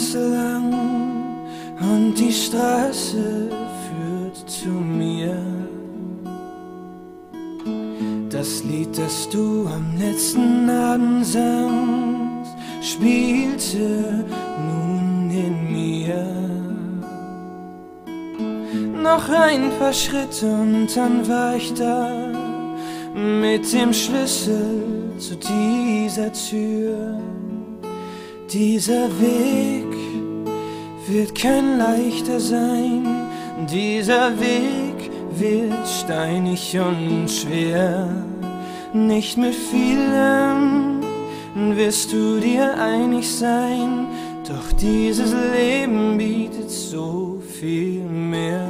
Straße lang und die Straße führt zu mir. Das Lied, das du am letzten Abend sangst, spielte nun in mir. Noch ein paar Schritte und dann war ich da, mit dem Schlüssel zu dieser Tür. Dieser Weg wird kein leichter sein, dieser Weg wird steinig und schwer. Nicht mit vielem wirst du dir einig sein, doch dieses Leben bietet so viel mehr.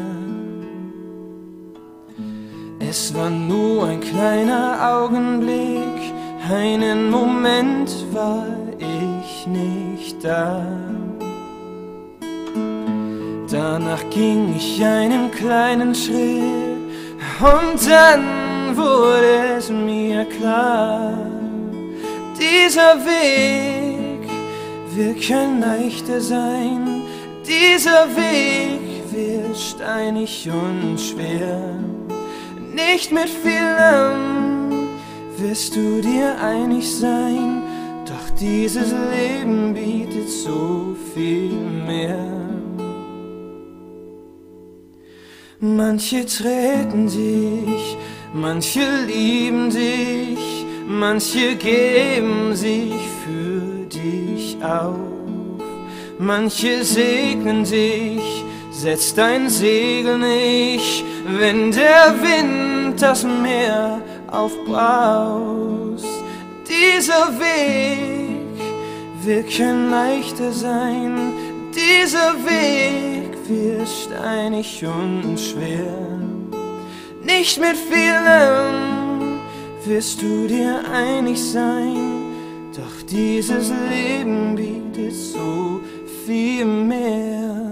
Es war nur ein kleiner Augenblick, einen Moment war ich nicht da. Danach ging ich einen kleinen Schritt und dann wurde es mir klar, dieser Weg wird kein leichter sein, dieser Weg wird steinig und schwer. Nicht mit vielem wirst du dir einig sein, doch dieses Leben bietet so viel mehr. Manche treten dich, manche lieben dich, manche geben sich für dich auf. Manche segnen dich, setz dein Segel nicht, wenn der Wind das Meer aufbraust. Dieser Weg wird kein leichter sein, dieser Weg wird steinig und schwer. Nicht mit vielem wirst du dir einig sein, doch dieses Leben bietet so viel mehr.